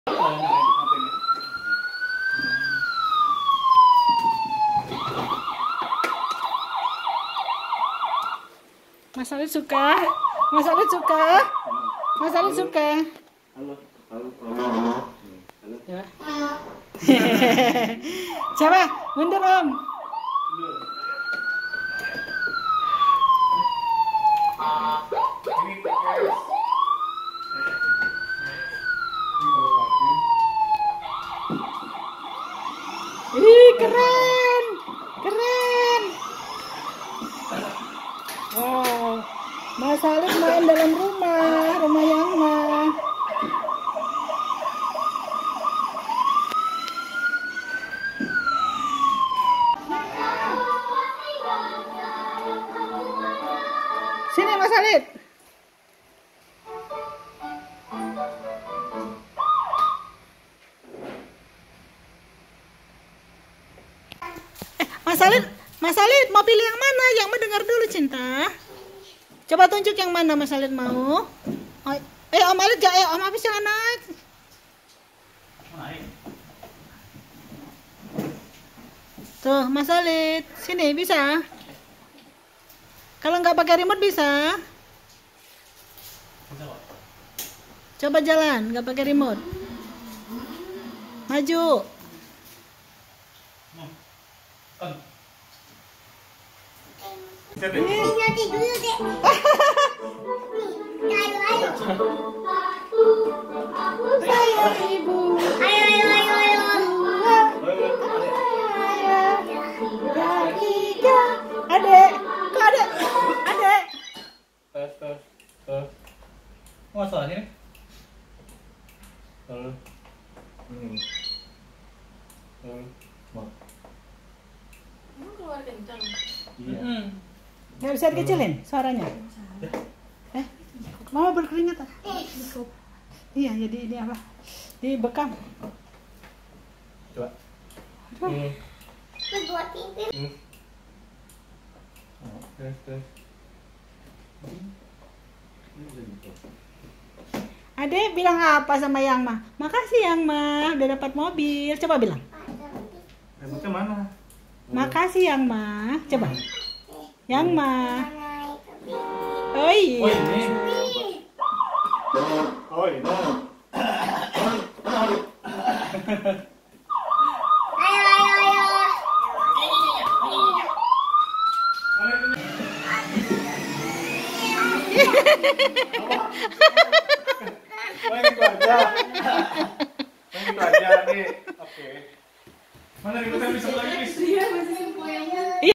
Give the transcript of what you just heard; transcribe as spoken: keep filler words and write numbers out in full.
Mas Ali suka, Mas Ali suka, Mas Ali suka. Halo, halo, halo. Ya. Coba mundur Om. Ih, keren, keren. Wow, Mas Alif main dalam rumah, rumah yang mah. Sini Mas Alif. Eh, Mas Alif, Mas Alif mau pilih yang mana? Yang mau dengar dulu Cinta. Coba tunjuk yang mana Mas Alif mau. Oh, eh Om Alif jangan, eh Om Alif jangan naik. Tuh Mas Alif, sini bisa. Kalau nggak pakai remote bisa. Coba jalan, nggak pakai remote. Maju. Sayang ibu. Ayo, ayo, ayo, ayo. Tiga. Adek, kok adek? Adek. Tes, tes, tes. Masalahnya nih? Halo. Hmm. Halo. Mak. Emang keluar kencang? Iya. Nggak bisa dikecilin suaranya? Eh, mama berkeringat ah. Iya, jadi ini apa? Dibekam. Coba. Hmm. Buat tidur. Hmm. Oh, tes, tes. Adek bilang apa sama Yang Ma? Makasih Yang Ma, udah dapat mobil. Coba bilang. Remote mana? Makasih Yang Ma. Coba. Yang Ma. Oh iya. Oh ini. Oh ini. Ayo, ayo, ayo. Main itu aja. Main itu aja nih. Oke. Mana remote bisa lagi? Iya, masih